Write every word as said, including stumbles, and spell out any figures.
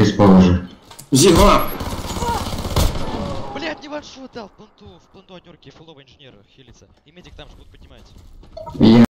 положи. Зига! Блять, не ваншот дал в планту, в планту однерки, фуловый инженер хилится. И медик там же будут поднимать. Я